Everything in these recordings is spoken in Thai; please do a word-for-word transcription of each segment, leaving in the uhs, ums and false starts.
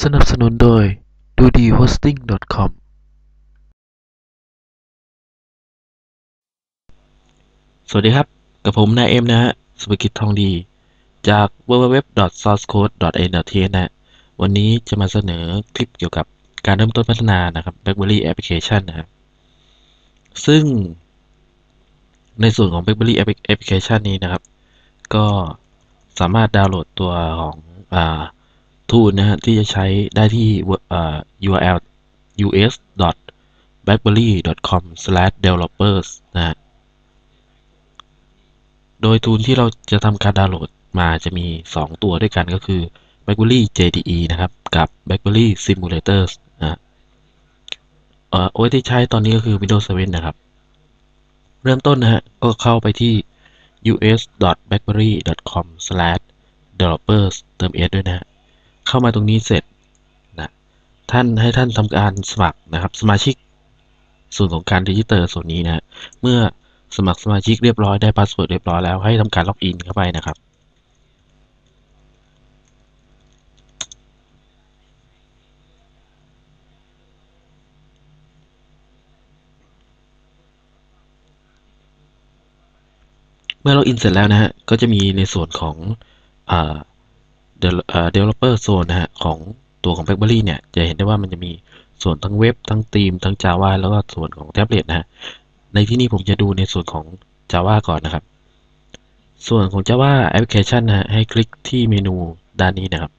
สนับสนุนโดย ดูดีโฮสติ้ง ดอท คอม สวัสดีครับกับผมนายเอ็มนะฮะสุภกิจทองดีจาก ดับเบิลยู ดับเบิลยู ดับเบิลยู ดอท ซอร์สโค้ด ดอท เอ็น แอล ที เอส นะฮะวันนี้จะมาเสนอคลิปเกี่ยวกับการเริ่มต้นพัฒนานะครับ BlackBerry Application นะครับซึ่งในส่วนของ BlackBerry Application นี้นะครับก็สามารถดาวน์โหลดตัวของอ่า tool นะฮะที่จะใช้ได้ที่อ่า ยู อาร์ แอล ยู เอส ดอท แบล็คเบอร์รี่ ดอท คอม สแลช เดเวลลอปเปอร์ส นะฮะโดย tool ที่เราจะทำการดาวน์โหลดมาจะมีสองตัวด้วยกันก็คือ BlackBerry เจ ดี อี นะครับกับ BlackBerry Simulator นะเอ่อ โอ เอส ที่ใช้ตอนนี้ก็คือ Windows เซเว่น นะครับเริ่มต้นนะฮะก็เข้าไปที่ ยู เอส ดอท แบล็คเบอร์รี่ ดอท คอม สแลช เดเวลลอปเปอร์ส เติม S ด้วยนะฮะเข้ามาตรงนี้เสร็จนะท่านให้ท่านทำการสมัครนะครับสมาชิกส่วนของการดิจิเตอร์ส่วนนี้นะฮะเมื่อสมัครสมาชิกเรียบร้อยได้พาสเวิร์ดเรียบร้อยแล้วให้ทำการล็อกอินเข้าไปนะครับเมื่อล็อกอินเสร็จแล้วนะฮะก็จะมีในส่วนของอ่า developer zone นะฮะของตัวของ BlackBerry เนี่ยจะเห็นได้ว่ามันจะมีส่วนทั้งเว็บทั้งธีมทั้ง Java แล้วก็ส่วนของแท็บเล็ตนะฮะในที่นี้ผมจะดูในส่วนของ Java ก่อนนะครับส่วนของ Java Application นะฮะให้คลิกที่เมนูด้านนี้นะครับ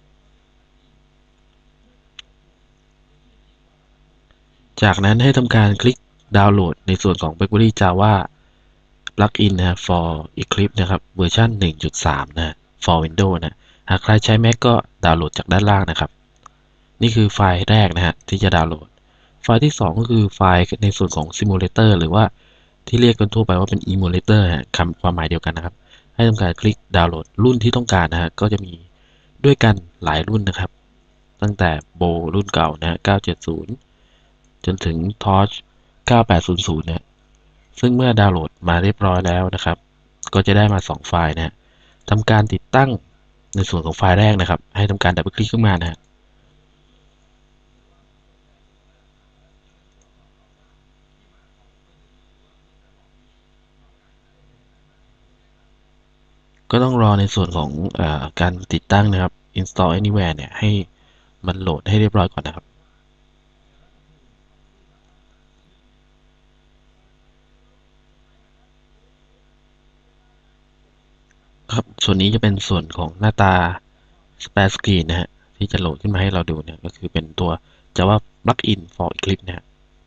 จากนั้นให้ทำการคลิกดาวน์โหลดในส่วนของ BlackBerry Java Plugin นะฮะ for Eclipse นะครับเวอร์ชัน หนึ่งจุดสาม นะฮะ for Windows นะหากใครใช้ Mac ก็ดาวน์โหลดจากด้านล่างนะครับนี่คือไฟล์แรกนะฮะที่จะดาวน์โหลดไฟล์ที่สองก็คือไฟล์ในส่วนของ Simulator หรือว่าที่เรียกกันทั่วไปว่าเป็น Emulator ฮะคำความหมายเดียวกันนะครับให้ทำการคลิกดาวน์โหลดรุ่นที่ต้องการนะฮะก็จะมีด้วยกันหลายรุ่นนะครับตั้งแต่โบรุ่นเก่านะฮะเก้าเจ็ดศูนย์จนถึง Torch เก้าแปดศูนย์ศูนย์นะซึ่งเมื่อดาวน์โหลดมาเรียบร้อยแล้วนะครับก็จะได้มาสองไฟล์นะฮะทำการติดตั้งในส่วนของไฟล์แรกนะครับให้ทำการดับเบิลคลิกขึ้นมานะฮะก็ต้องรอในส่วนของเอ่อการติดตั้งนะครับ install anywhere เนี่ยให้มันโหลดให้เรียบร้อยก่อนนะครับครับส่วนนี้จะเป็นส่วนของหน้าตา splash screen นะฮะที่จะโหลดขึ้นมาให้เราดูเนี่ยก็คือเป็นตัว Java plugin for Eclipse นะฮะ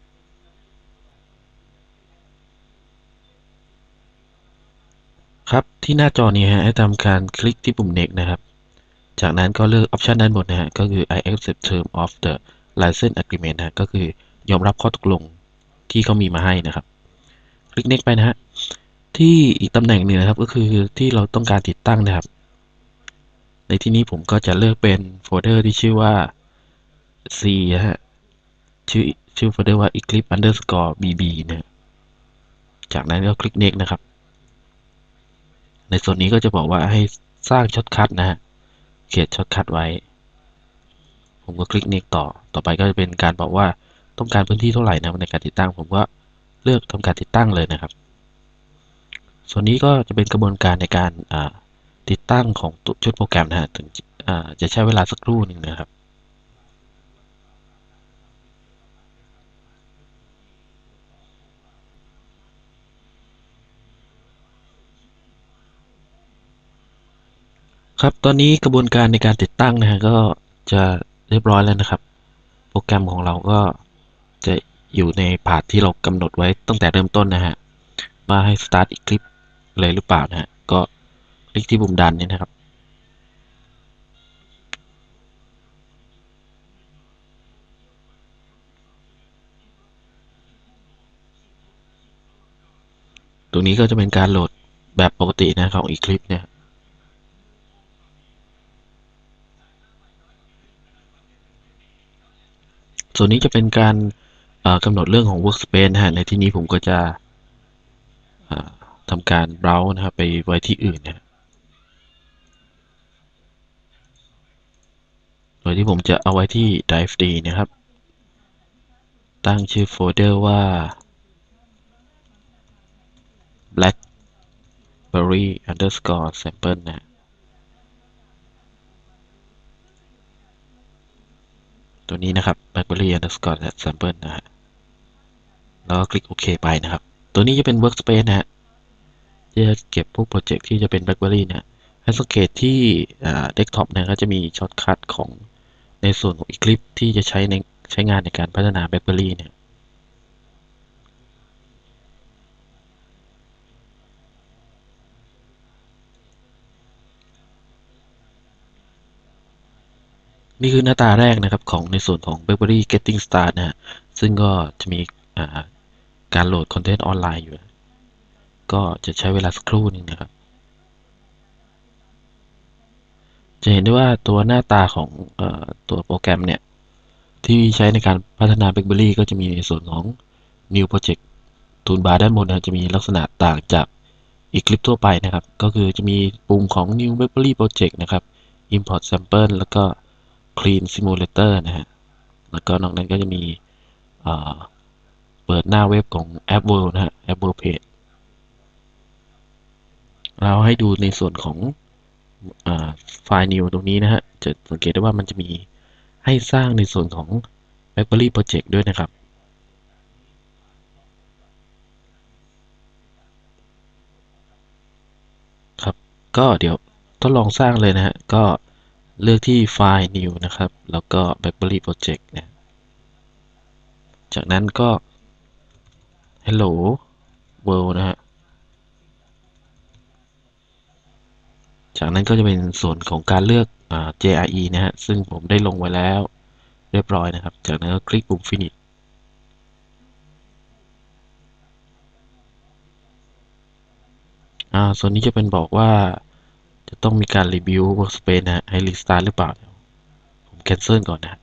ครับที่หน้าจอนี้ฮะให้ทำการคลิกที่ปุ่ม next นะครับจากนั้นก็เลือกออปชันด้านบนนะฮะก็คือ I accept term of the license agreement นะฮะก็คือยอมรับข้อตกลงที่เขามีมาให้นะครับคลิก next ไปนะฮะที่อีกตำแหน่งหนึ่งนะครับก็คือที่เราต้องการติดตั้งนะครับในที่นี้ผมก็จะเลือกเป็นโฟลเดอร์ที่ชื่อว่า C นะฮะชื่อชื่อโฟลเดอร์ว่า eclipse underscore bb นะจากนั้นก็คลิก next นะครับในส่วนนี้ก็จะบอกว่าให้สร้างช็อตคัทนะฮะเขียนช็อตคัทไว้ผมก็คลิก next ต่อต่อไปก็จะเป็นการบอกว่าต้องการพื้นที่เท่าไหร่นะในการติดตั้งผมก็เลือกทำการติดตั้งเลยนะครับส่วนนี้ก็จะเป็นกระบวนการในการติดตั้งของชุดโปรแกรมนะฮะถึงจะใช้เวลาสักครู่หนึ่งนะครับครับตอนนี้กระบวนการในการติดตั้งนะฮะก็จะเรียบร้อยแล้วนะครับโปรแกรมของเราก็จะอยู่ในพาธที่เรากำหนดไว้ตั้งแต่เริ่มต้นนะฮะว่าให้ start Eclipse เลยหรือเปล่านะฮะก็คลิกที่ปุ่มดันนี่นะครับตรงนี้ก็จะเป็นการโหลดแบบปกตินะของ Eclipse เนี่ยส่วนนี้จะเป็นการกำหนดเรื่องของ workspace นะฮะในที่นี้ผมก็จะทำการ browse นะครับไปไว้ที่อื่นนะโดยที่ผมจะเอาไว้ที่ Drive D นะครับตั้งชื่อโฟลเดอร์ว่า blackberry underscore sample นะตัวนี้นะครับ blackberry underscore sample นะฮะแล้วก็คลิกโอเคไปนะครับตัวนี้จะเป็น workspace นะฮะที่จะเก็บพวกโปรเจกต์ที่จะเป็น blackberry เนี่ยให้สังเกตที่เดสก์ท็อปนะก็จะมีช็อตคัทของในส่วนของ Eclipse ที่จะใช้ในใช้งานในการพัฒนา blackberry เนี่ยนี่คือหน้าตาแรกนะครับของในส่วนของ BlackBerry Getting Start นะฮะซึ่งก็จะมีการโหลดคอนเทนต์ออนไลน์อยู่ก็จะใช้เวลาสักครู่หนึ่งนะครับจะเห็นได้ว่าตัวหน้าตาของตัวโปรแกรมเนี่ยที่ใช้ในการพัฒนา BlackBerry ก็จะมีในส่วนของ New Project Toolbar ด้านบนนะจะมีลักษณะต่างจาก Eclipse ทั่วไปนะครับก็คือจะมีปุ่มของ New BlackBerry Project นะครับ Import Sample แล้วก็ Clean Simulator นะฮะแล้วก็นอกนั้นก็จะมีเปิดหน้าเว็บของ App World นะฮะ App World Page เราให้ดูในส่วนของไฟล์ New ตรงนี้นะฮะจะสังเกตได้ว่ามันจะมีให้สร้างในส่วนของ BlackBerry Project ด้วยนะครับครับก็เดี๋ยวทดลองสร้างเลยนะฮะก็เลือกที่ไฟล์ New นะครับแล้วก็ BlackBerry Project นะจากนั้นก็ Hello World นะฮะจากนั้นก็จะเป็นส่วนของการเลือก เจ อาร์ อี นะฮะซึ่งผมได้ลงไว้แล้วเรียบร้อยนะครับจากนั้นก็คลิกปุ่ม Finish อ่าส่วนนี้จะเป็นบอกว่าจะต้องมีการรีวิว Workspace นะฮะให้รีสตาร์ทหรือเปล่าผมแคนเซิลก่อนนะ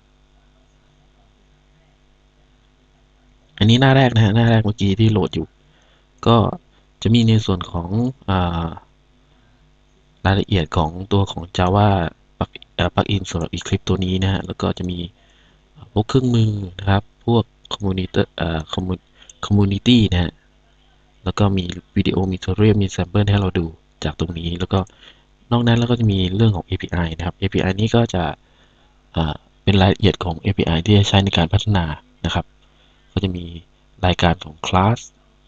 อันนี้หน้าแรกนะฮะหน้าแรกเมื่อกี้ที่โหลดอยู่ก็จะมีในส่วนของอ่ารายละเอียดของตัวของ Java ปลั๊กอินสำหรับ Eclipse ตัวนี้นะฮะแล้วก็จะมีพวกเครื่องมือนะครับพวก Community เอ่อ Community นะฮะแล้วก็มีวิดีโอมีทูตอเรียลมีแซมเปิลให้เราดูจากตรงนี้แล้วก็นอกนั้นแล้วก็จะมีเรื่องของ เอ พี ไอ นะครับ เอ พี ไอ นี้ก็จะเป็นรายละเอียดของ เอ พี ไอ ที่จะใช้ในการพัฒนานะครับก็จะมีรายการของคลาส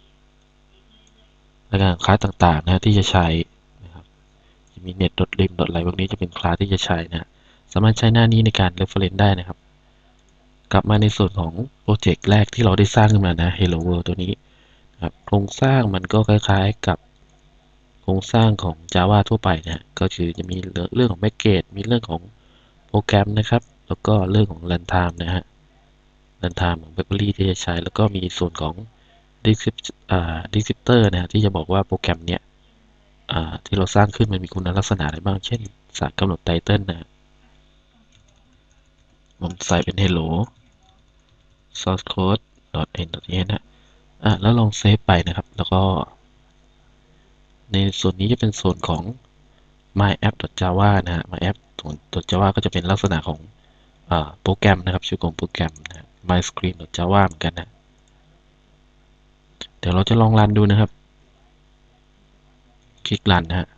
รายการคลาสต่างๆนะที่จะใช้นะครับจะมี net lim อะไรพวกนี้จะเป็นคลาสที่จะใช้นะสามารถใช้หน้านี้ในการ reference ได้นะครับกลับมาในส่วนของโปรเจกต์แรกที่เราได้สร้างขึ้นมานะ Hello World ตัวนี้ครับโครงสร้างมันก็คล้ายๆกับโครงสร้างของ Java ทั่วไปนะก็คือจะมีเรื่องของ package มีเรื่องของโปรแกรมนะครับแล้วก็เรื่องของ runtime นะฮะ runtime ของ BlackBerry ที่จะใช้แล้วก็มีส่วนของ descriptor นะฮะที่จะบอกว่าโปรแกรมเนี้ยที่เราสร้างขึ้นมันมีคุณลักษณะอะไรบ้างเช่นสารกำหนดไตเติลนะผมใส่เป็น hello source code n นี้นะอ่ะแล้วลองเซฟไปนะครับแล้วก็ในส่วนนี้จะเป็นส่วนของ myapp.java นะฮะ myapp.java ก็จะเป็นลักษณะของโปรแกรมนะครับชื่อของโปรแกรมนะ myscreen.java เหมือนกันนะเดี๋ยวเราจะลองรันดูนะครับคลิกรันนะฮะ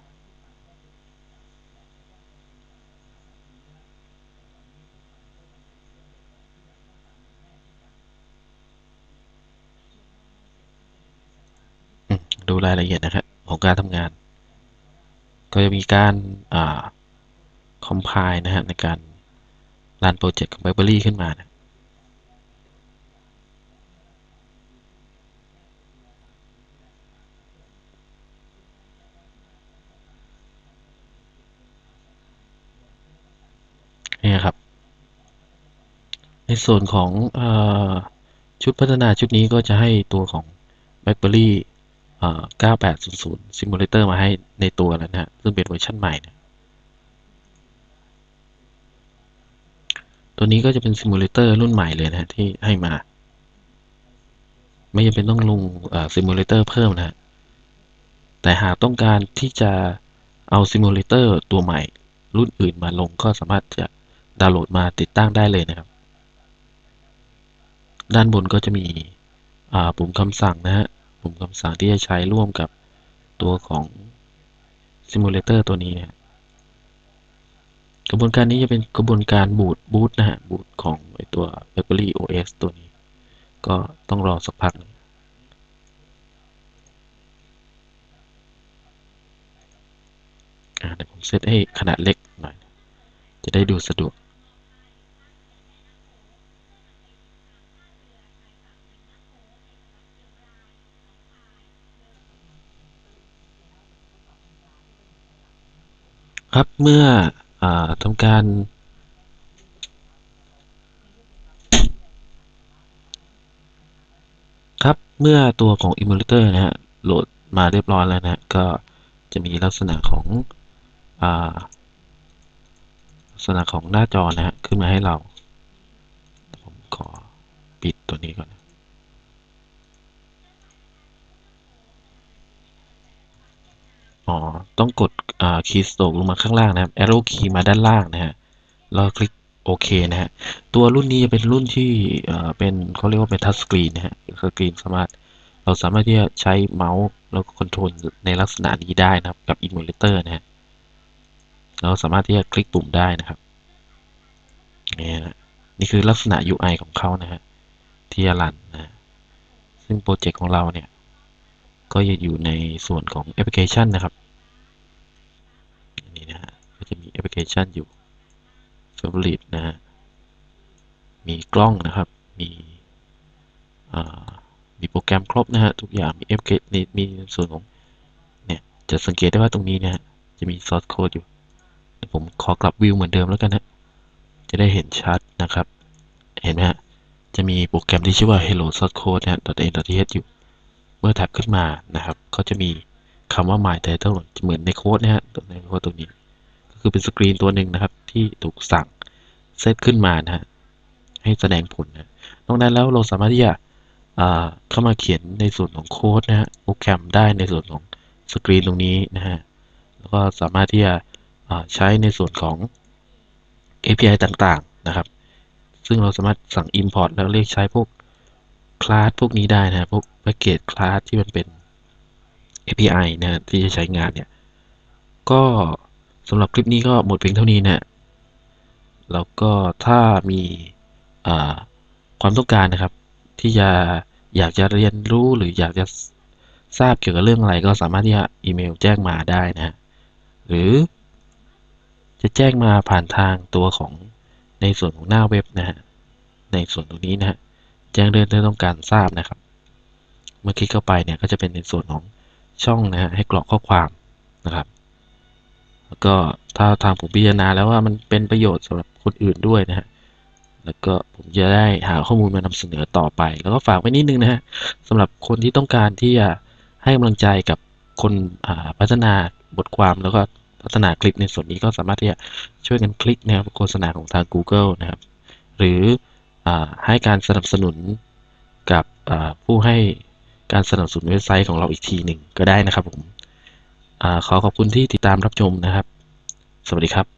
ดูรายละเอียดนะครับของการทำงานก็จะมีการคอมไพล์นะฮะในการรันโปรเจกต์ของ BlackBerry ขึ้นมานะนี่ครับในส่วนของชุดพัฒนาชุดนี้ก็จะให้ตัวของ BlackBerry เก้าแปดศูนย์ศูนย์ Simulator มาให้ในตัวแล้วนะฮะซึ่งเป็นเวอร์ชันใหม่นะตัวนี้ก็จะเป็น Simulator รุ่นใหม่เลยนะฮะที่ให้มาไม่จำเป็นต้องลง Simulator เพิ่มนะฮะแต่หากต้องการที่จะเอา Simulator ตัวใหม่รุ่นอื่นมาลงก็สามารถจะดาวน์โหลดมาติดตั้งได้เลยนะครับด้านบนก็จะมีปุ่มคำสั่งนะฮะปุ่มคำสั่งที่จะใช้ร่วมกับตัวของ Simulator ตัวนี้นะกระบวนการนี้จะเป็นกระบวนการบูตบูตนะฮะบูตของไอตัว BlackBerry โอ เอส ตัวนี้ก็ต้องรอสักพักอ่าเดี๋ยวผมเซตให้ขนาดเล็กหน่อยจะได้ดูสะดวกครับเมื่ออทำการครับเมื่อตัวของ Emulator นะฮะโหลดมาเรียบร้อยแล้วนะฮะก็จะมีลักษณะของอ่าลักษณะของหน้าจอนะฮะขึ้นมาให้เราผมขอปิดตัวนี้ก่อนอ๋อต้องกดอ่าคีย์สโตรกลงมาข้างล่างนะครับ arrow key มาด้านล่างนะฮะแล้วคลิกโอเคนะฮะตัวรุ่นนี้จะเป็นรุ่นที่เอ่อเป็นเขาเรียกว่าเป็นทัชสกรีนนะฮะสกรีนสามารถเราสามารถที่จะใช้เมาส์แล้วก็คอนโทรลในลักษณะนี้ได้นะครับกับ Emulator นะฮะเราสามารถที่จะคลิกปุ่มได้นะครับนี่นะนี่คือลักษณะ ยู ไอ ของเขานะฮะที่จะรันนะซึ่งโปรเจกต์ของเราเนี่ยก็จะอยู่ในส่วนของแอปพลิเคชันนะครับนี่นะฮะก็จะมีแอปพลิเคชันอยู่ Favorite นะฮะมีกล้องนะครับมีมีโปรแกรมครบนะฮะทุกอย่างมี เอฟ เค มีมีส่วนของเนี่ยจะสังเกตได้ว่าตรงนี้นะฮะจะมี source code อยู่ผมขอกลับวิวเหมือนเดิมแล้วกันนะจะได้เห็นชัดนะครับเห็นไหมฮะจะมีโปรแกรมที่ชื่อว่า hello source code นะฮะ .a.th อยู่เมื่อแท็บขึ้นมานะครับเขาจะมีคำว่า my title เหมือนในโค้ดนะฮะในโค้ดตรงนี้ก็คือเป็นสกรีนตัวหนึ่งนะครับที่ถูกสั่งเซตขึ้นมานะฮะให้แสดงผลนะนอกนั้นแล้วเราสามารถที่จะเข้ามาเขียนในส่วนของโค้ดนะฮะโปรแกรมได้ในส่วนของสกรีนตรงนี้นะฮะแล้วก็สามารถที่จะใช้ในส่วนของ เอ พี ไอ ต่างๆนะครับซึ่งเราสามารถสั่ง import แล้วเรียกใช้พวกคลาสพวกนี้ได้นะพวก package คลาสที่มันเป็น เอ พี ไอ นะที่จะใช้งานเนี่ยก็สำหรับคลิปนี้ก็หมดเพียงเท่านี้นะแล้วก็ถ้ามีความต้องการนะครับที่จะอยากจะเรียนรู้หรืออยากจะทราบเกี่ยวกับเรื่องอะไรก็สามารถที่จะอีเมลแจ้งมาได้นะฮะหรือจะแจ้งมาผ่านทางตัวของในส่วนของหน้าเว็บนะฮะในส่วนตรงนี้นะฮะแจ้งเรื่องที่ต้องการทราบนะครับเมื่อคลิกเข้าไปเนี่ยก็จะเป็นในส่วนของช่องนะฮะให้กรอกข้อความนะครับแล้วก็ถ้าทางผมพิจารณาแล้วว่ามันเป็นประโยชน์สำหรับคนอื่นด้วยนะฮะแล้วก็ผมจะได้หาข้อมูลมานำเสนอต่อไปแล้วก็ฝากไว้นิดนึงนะฮะสำหรับคนที่ต้องการที่จะให้กำลังใจกับคนพัฒนาบทความแล้วก็พัฒนาคลิปในส่วนนี้ก็สามารถที่จะช่วยกันคลิกนะครับโฆษณาของทาง Google นะครับหรือให้การสนับสนุนกับผู้ให้การสนับสนุนเว็บไซต์ของเราอีกทีหนึ่งก็ได้นะครับผมขอขอบคุณที่ติดตามรับชมนะครับสวัสดีครับ